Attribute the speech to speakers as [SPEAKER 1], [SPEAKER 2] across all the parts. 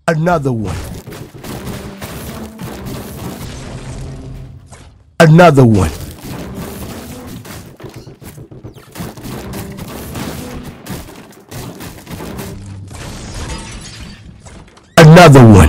[SPEAKER 1] Another one. Another one. Another one.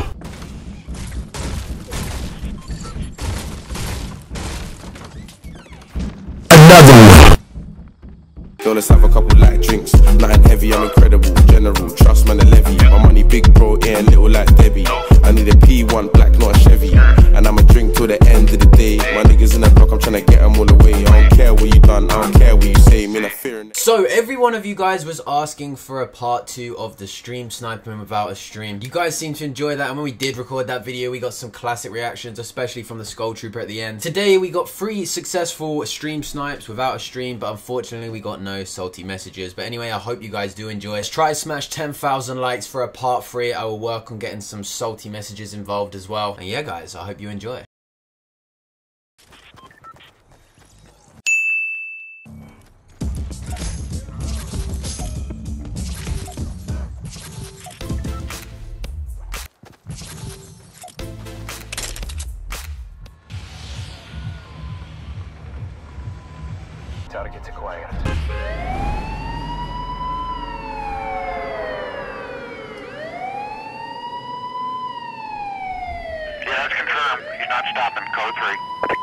[SPEAKER 1] Another one.
[SPEAKER 2] Yo, let's have a couple light drinks. Nothing heavy, I'm incredible. General, trust man, a levy. My money big, bro, ain't little like Debbie. I need a P1 black, not a Chevy. And I'ma drink till the end of the day. My niggas in the block, I'm tryna get them all away. I don't care what you done, I don't care what you say. Me not fearing.
[SPEAKER 3] So every one of you guys was asking for a part 2 of the stream sniping without a stream. You guys seem to enjoy that, and when we did record that video, we got some classic reactions, especially from the Skull Trooper at the end. Today we got 3 successful stream snipes without a stream, but unfortunately we got no salty messages. But anyway, I hope you guys do enjoy. Let's try to smash 10,000 likes for a part 3. I will work on getting some salty messages involved as well. And yeah guys, I hope you enjoy.
[SPEAKER 4] Target acquired.
[SPEAKER 5] Yeah, that's confirmed. He's not stopping. Code 3.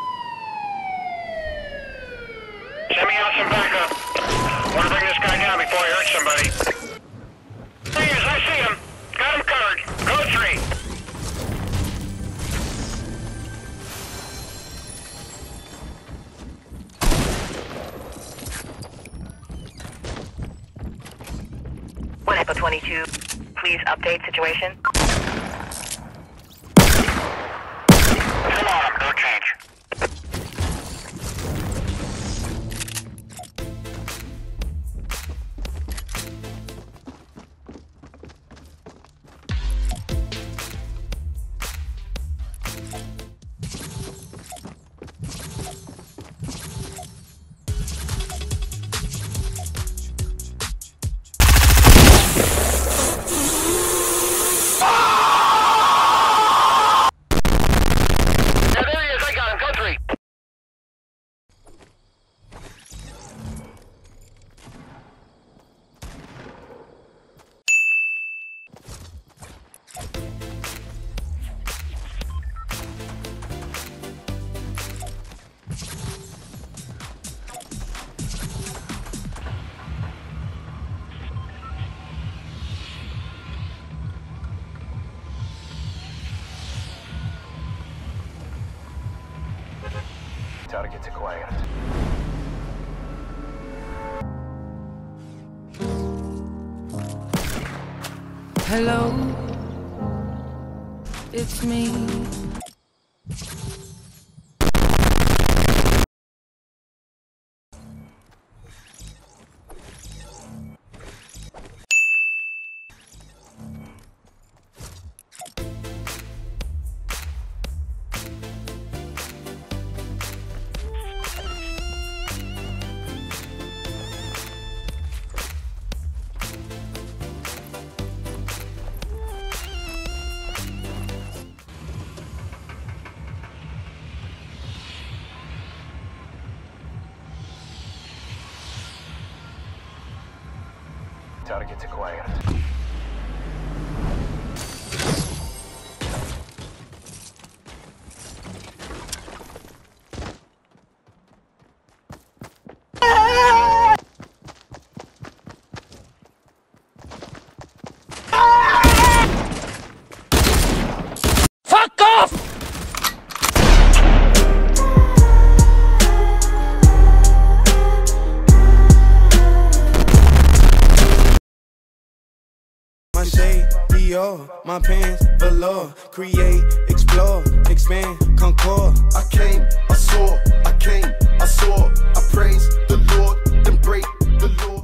[SPEAKER 5] Send me out some backup. Want to bring this guy down before he hurts somebody. There he is. I see him. Got him covered. Code 3.
[SPEAKER 6] Echo 22, please update situation.
[SPEAKER 5] Come on, no change.
[SPEAKER 4] Target acquired.
[SPEAKER 7] Hello, it's me.
[SPEAKER 4] Target acquired.
[SPEAKER 7] Fuck off!
[SPEAKER 8] My shade, Dior, my pants, velour. Create, explore, expand, concord.
[SPEAKER 9] I came, I saw, I came, I saw. I praise the Lord, then break the law.